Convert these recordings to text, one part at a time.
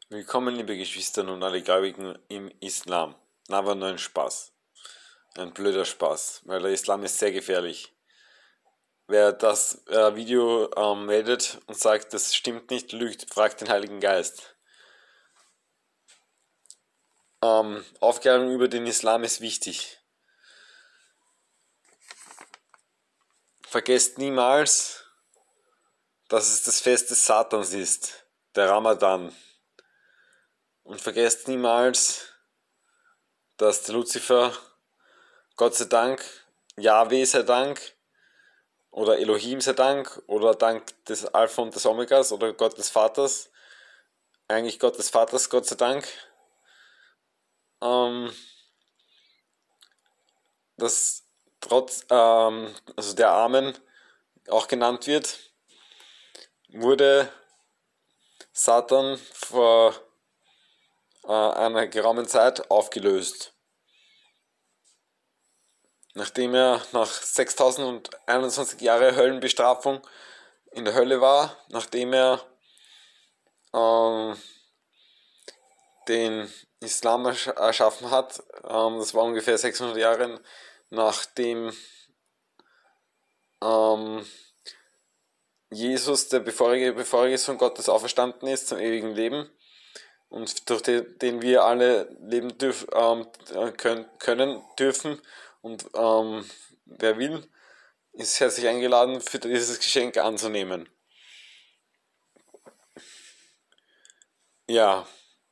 Willkommen, liebe Geschwister und alle Gläubigen im Islam. Na, war nur ein Spaß. Ein blöder Spaß, weil der Islam ist sehr gefährlich. Wer das Video meldet und sagt, das stimmt nicht, lügt, fragt den Heiligen Geist. Aufklärung über den Islam ist wichtig. Vergesst niemals, dass es das Fest des Satans ist, der Ramadan. Und vergesst niemals, dass der Luzifer, Gott sei Dank, Jahwe sei Dank, oder Elohim sei Dank, oder Dank des Alpha und des Omegas, oder Gott des Vaters, eigentlich Gott des Vaters, Gott sei Dank, dass also der Amen auch genannt wird, wurde Satan vor einer geraumen Zeit aufgelöst. Nachdem er nach 6021 Jahre Höllenbestrafung in der Hölle war, nachdem er den Islam erschaffen hat, das war ungefähr 600 Jahre nachdem Jesus, der bevorige Sohn Gottes, auferstanden ist zum ewigen Leben und durch den wir alle leben können dürfen. Und wer will, ist herzlich eingeladen, für dieses Geschenk anzunehmen. Ja,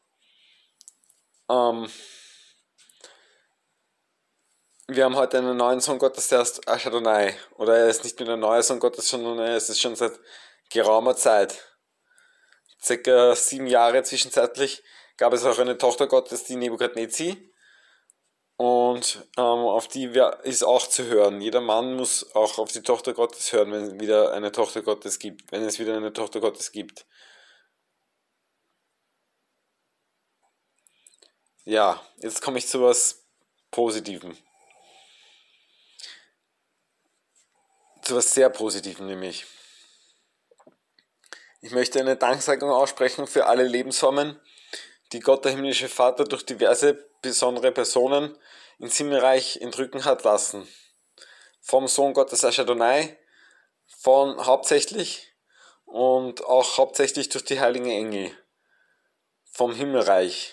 wir haben heute einen neuen Sohn Gottes, der heißt Adonai. Oder er ist nicht mehr der neue Sohn Gottes, sondern es ist schon seit geraumer Zeit. Circa 7 Jahre zwischenzeitlich gab es auch eine Tochter Gottes, die Nebukadnezar. Und auf die ist auch zu hören. Jeder Mann muss auch auf die Tochter Gottes hören, wenn es wieder eine Tochter Gottes gibt. Ja, jetzt komme ich zu was Positivem. Zu was sehr Positivem nämlich. Ich möchte eine Danksagung aussprechen für alle Lebensformen, die Gott, der himmlische Vater, durch diverse besondere Personen ins Himmelreich entrücken hat lassen. Vom Sohn Gottes Adonai, von hauptsächlich und auch hauptsächlich durch die heiligen Engel vom Himmelreich.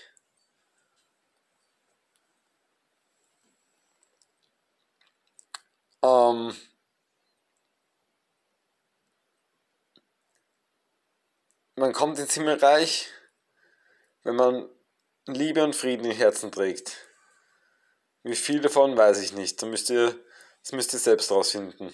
Man kommt ins Himmelreich, wenn man Liebe und Frieden im Herzen trägt. Wie viel davon, weiß ich nicht. Das müsst ihr selbst rausfinden.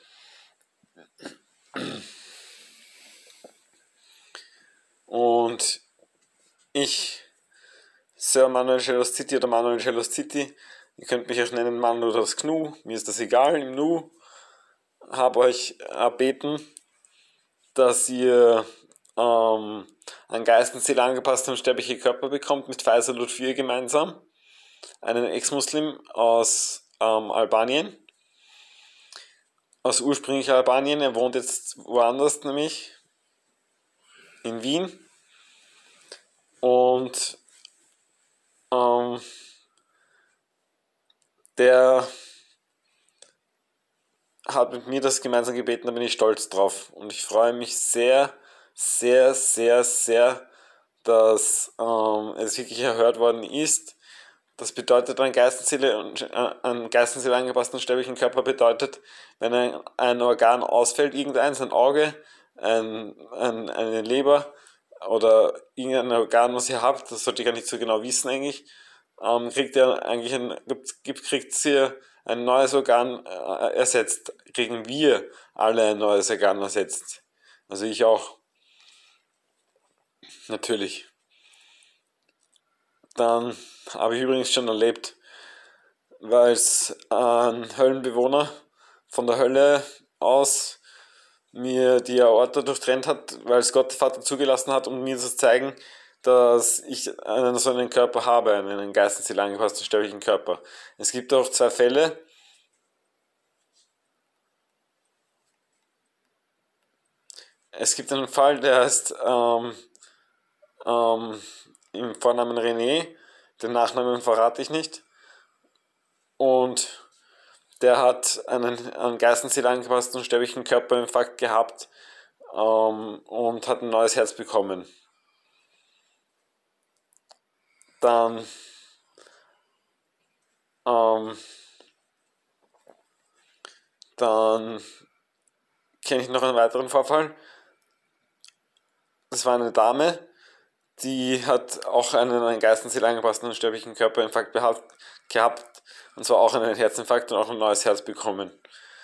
Und ich, Sir Manuel Cellos-City oder Manuel Cellos-City, ihr könnt mich auch nennen Mann oder das Gnu, mir ist das egal, im Nu, habe euch erbeten, dass ihr an Geist und Seele angepasste und sterbliche Körper bekommt mit Faisal Lutfi gemeinsam, einen Ex-Muslim aus Albanien, aus ursprünglich Albanien, er wohnt jetzt woanders, nämlich in Wien, und der hat mit mir das gemeinsam gebeten, da bin ich stolz drauf. Und ich freue mich sehr, sehr, sehr, sehr, dass es wirklich erhört worden ist. Das bedeutet, an Geist und Seele angepassten sterblichen Körper bedeutet, wenn ein Organ ausfällt, irgendeins, ein Auge, eine Leber oder irgendein Organ, was ihr habt, das sollte ich gar nicht so genau wissen eigentlich, kriegt ihr ein neues Organ ersetzt. Kriegen wir alle ein neues Organ ersetzt. Also ich auch. Natürlich. Dann habe ich übrigens schon erlebt, weil es ein Höllenbewohner von der Hölle aus mir die Aorta durchtrennt hat, weil es Gott der Vater zugelassen hat, um mir zu zeigen, dass ich so einen Körper habe, einen Geist und Seele angepassten sterblichen Körper. Es gibt auch 2 Fälle. Es gibt einen Fall, der heißt im Vornamen René, den Nachnamen verrate ich nicht. Und der hat einen an Geißensee angepassten und sterblichen Körperinfarkt gehabt und hat ein neues Herz bekommen. Dann kenne ich noch einen weiteren Vorfall. Das war eine Dame, die hat auch einen an Geißensee angepassten und sterblichen Körperinfarkt gehabt. Und zwar auch einen Herzinfarkt und auch ein neues Herz bekommen.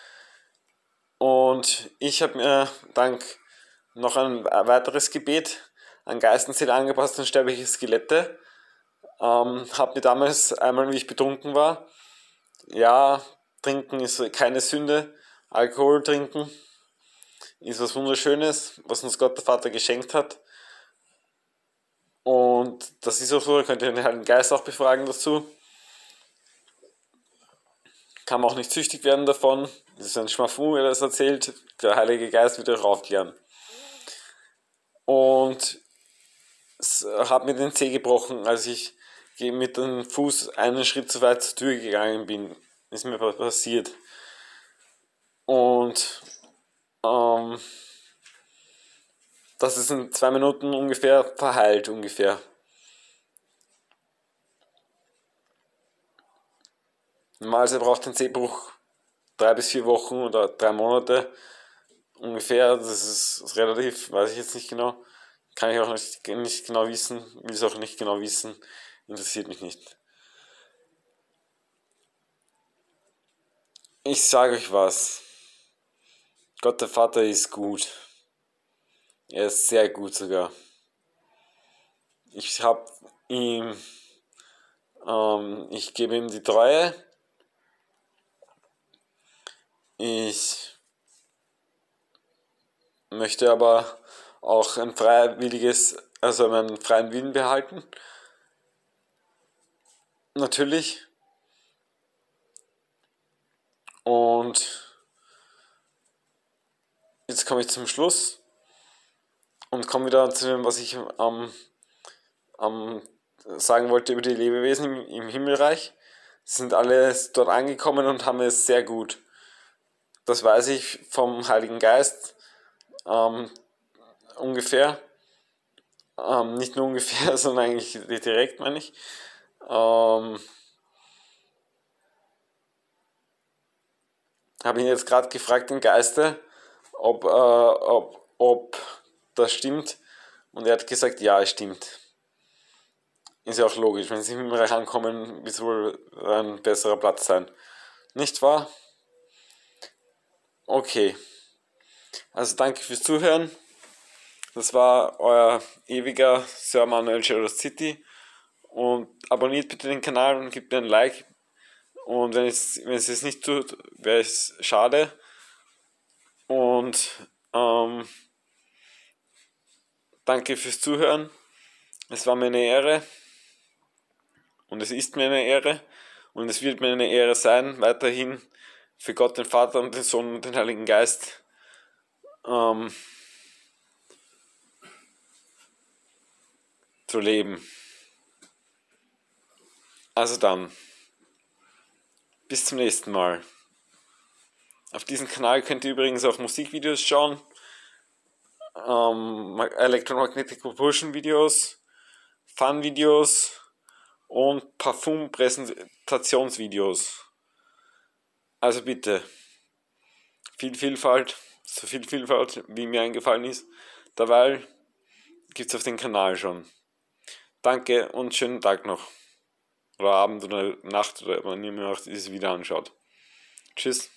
Und ich habe mir dank noch ein weiteres Gebet an Geißensee angepasste und sterbliche Skelette. Habe mir damals einmal, wie ich betrunken war, ja, trinken ist keine Sünde, Alkohol trinken ist was Wunderschönes, was uns Gott der Vater geschenkt hat. Und das ist auch so, da könnt ihr den Heiligen Geist auch befragen dazu. Kann man auch nicht süchtig werden davon. Das ist ein Schmafu, wer das erzählt. Der Heilige Geist wird euch aufklären. Und habe mir den Zeh gebrochen, als ich mit dem Fuß einen Schritt zu weit zur Tür gegangen bin. Ist mir passiert. Und das ist in 2 Minuten ungefähr verheilt, ungefähr. Normalerweise braucht ein Zehbruch 3 bis 4 Wochen oder 3 Monate ungefähr. Das ist relativ, weiß ich jetzt nicht genau. Kann ich auch nicht genau wissen, will es auch nicht genau wissen. Interessiert mich nicht. Ich sage euch was. Gott der Vater ist gut. Er ist sehr gut sogar. Ich habe ihm, ich gebe ihm die Treue. Ich möchte aber auch ein freiwilliges, also meinen freien Willen behalten. Natürlich. Und jetzt komme ich zum Schluss und komme wieder zu dem, was ich sagen wollte über die Lebewesen im Himmelreich. Sie sind alle dort angekommen und haben es sehr gut. Das weiß ich vom Heiligen Geist ungefähr. Nicht nur ungefähr, sondern eigentlich direkt, meine ich. Habe ihn jetzt gerade gefragt, den Geiste, ob das stimmt. Und er hat gesagt, ja, es stimmt. Ist ja auch logisch, wenn sie im Himmelreich ankommen, wird es wohl ein besserer Platz sein. Nicht wahr? Okay. Also danke fürs Zuhören. Das war euer ewiger Sir Manuel City. Und abonniert bitte den Kanal und gebt mir ein Like. Und wenn es es nicht tut, wäre es schade. Und danke fürs Zuhören. Es war mir eine Ehre. Und es ist mir eine Ehre. Und es wird mir eine Ehre sein, weiterhin für Gott den Vater und den Sohn und den Heiligen Geist zu leben. Also dann, bis zum nächsten Mal. Auf diesem Kanal könnt ihr übrigens auch Musikvideos schauen, Electromagnetic Propulsion Videos, Fun Videos und Parfum-Präsentationsvideos. Also bitte, so viel Vielfalt, wie mir eingefallen ist, dabei gibt es auf dem Kanal schon. Danke und schönen Tag noch. Oder Abend oder Nacht oder wann ihr mir dieses Video anschaut. Tschüss.